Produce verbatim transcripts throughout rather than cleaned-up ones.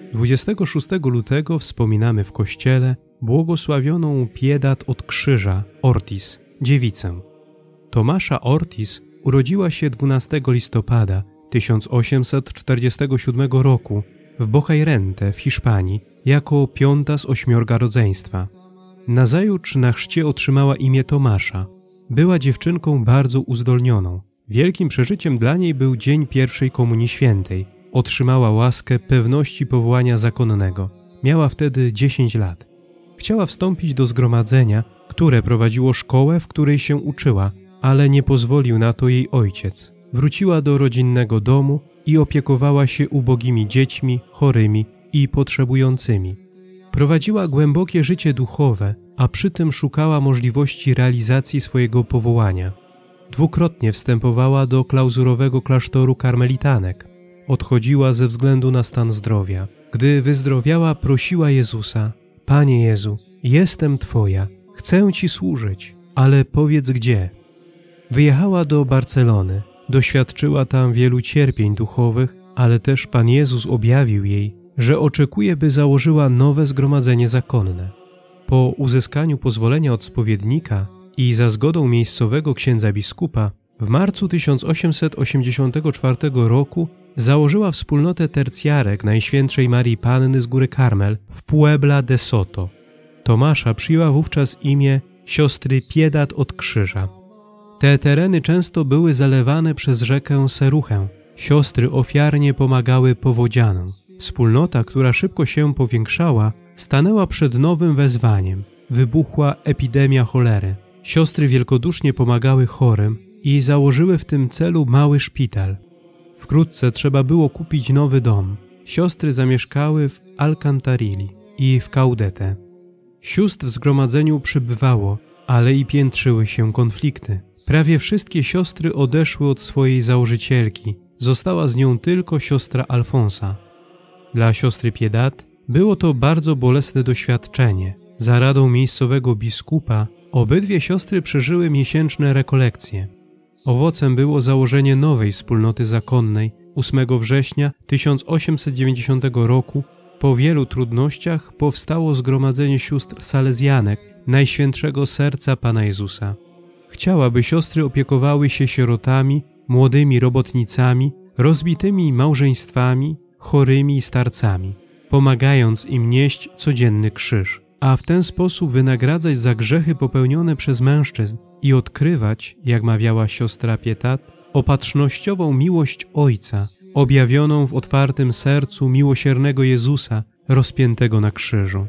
dwudziestego szóstego lutego wspominamy w kościele błogosławioną Piedat od Krzyża Ortiz, dziewicę. Tomasza Ortiz urodziła się dwunastego listopada tysiąc osiemset czterdziestego siódmego roku w Bocairente w Hiszpanii jako piąta z ośmiorga rodzeństwa. Nazajutrz na chrzcie otrzymała imię Tomasza. Była dziewczynką bardzo uzdolnioną. Wielkim przeżyciem dla niej był dzień pierwszej Komunii Świętej. Otrzymała łaskę pewności powołania zakonnego. Miała wtedy dziesięć lat. Chciała wstąpić do zgromadzenia, które prowadziło szkołę, w której się uczyła, ale nie pozwolił na to jej ojciec. Wróciła do rodzinnego domu i opiekowała się ubogimi dziećmi, chorymi i potrzebującymi. Prowadziła głębokie życie duchowe, a przy tym szukała możliwości realizacji swojego powołania. Dwukrotnie wstępowała do klauzurowego klasztoru karmelitanek. Odchodziła ze względu na stan zdrowia. Gdy wyzdrowiała, prosiła Jezusa: Panie Jezu, jestem Twoja, chcę Ci służyć, ale powiedz gdzie. Wyjechała do Barcelony, doświadczyła tam wielu cierpień duchowych, ale też Pan Jezus objawił jej, że oczekuje, by założyła nowe zgromadzenie zakonne. Po uzyskaniu pozwolenia od spowiednika i za zgodą miejscowego księdza biskupa, w marcu tysiąc osiemset osiemdziesiątego czwartego roku założyła wspólnotę tercjarek Najświętszej Marii Panny z Góry Karmel w Puebla de Soto. Tomasza przyjęła wówczas imię siostry Piedat od Krzyża. Te tereny często były zalewane przez rzekę Seruchę. Siostry ofiarnie pomagały powodzianom. Wspólnota, która szybko się powiększała, stanęła przed nowym wezwaniem. Wybuchła epidemia cholery. Siostry wielkodusznie pomagały chorym i założyły w tym celu mały szpital. Wkrótce trzeba było kupić nowy dom. Siostry zamieszkały w Alcantarilli i w Caudete. Sióstr w zgromadzeniu przybywało, ale i piętrzyły się konflikty. Prawie wszystkie siostry odeszły od swojej założycielki. Została z nią tylko siostra Alfonsa. Dla siostry Piedat było to bardzo bolesne doświadczenie. Za radą miejscowego biskupa obydwie siostry przeżyły miesięczne rekolekcje. Owocem było założenie nowej wspólnoty zakonnej ósmego września tysiąc osiemset dziewięćdziesiątego roku. Po wielu trudnościach powstało zgromadzenie sióstr salezjanek Najświętszego Serca Pana Jezusa. Chciała, by siostry opiekowały się sierotami, młodymi robotnicami, rozbitymi małżeństwami, chorymi i starcami, pomagając im nieść codzienny krzyż, a w ten sposób wynagradzać za grzechy popełnione przez mężczyzn i odkrywać, jak mawiała siostra Pietat, opatrznościową miłość Ojca, objawioną w otwartym sercu miłosiernego Jezusa rozpiętego na krzyżu.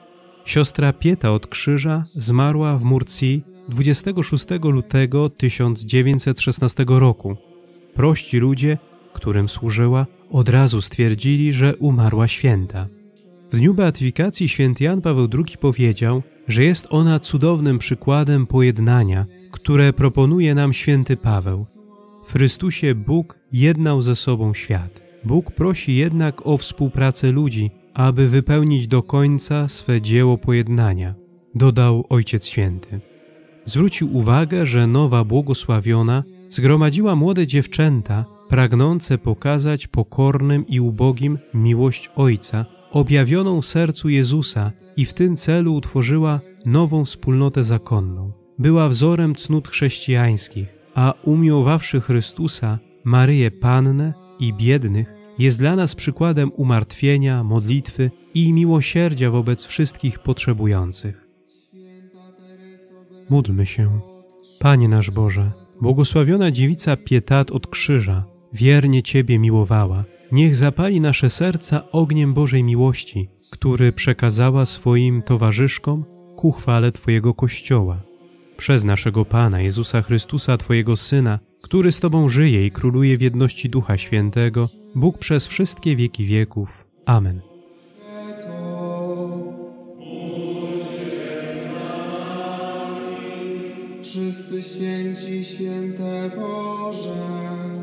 Siostra Pieta od Krzyża zmarła w Murcii dwudziestego szóstego lutego tysiąc dziewięćset szesnastego roku. Prości ludzie, którym służyła, od razu stwierdzili, że umarła święta. W dniu beatyfikacji święty Jan Paweł drugi powiedział, że jest ona cudownym przykładem pojednania, które proponuje nam święty Paweł. W Chrystusie Bóg jednał ze sobą świat. Bóg prosi jednak o współpracę ludzi, aby wypełnić do końca swe dzieło pojednania, dodał Ojciec Święty. Zwrócił uwagę, że nowa błogosławiona zgromadziła młode dziewczęta, pragnące pokazać pokornym i ubogim miłość Ojca, objawioną w sercu Jezusa, i w tym celu utworzyła nową wspólnotę zakonną. Była wzorem cnót chrześcijańskich, a umiłowawszy Chrystusa, Maryję Pannę i biednych, jest dla nas przykładem umartwienia, modlitwy i miłosierdzia wobec wszystkich potrzebujących. Módlmy się. Panie nasz Boże, błogosławiona dziewica Pietat od Krzyża wiernie Ciebie miłowała. Niech zapali nasze serca ogniem Bożej miłości, który przekazała swoim towarzyszkom ku chwale Twojego Kościoła. Przez naszego Pana Jezusa Chrystusa, Twojego Syna, który z Tobą żyje i króluje w jedności Ducha Świętego, Bóg przez wszystkie wieki wieków. Amen. Wszyscy święci, święte Boże.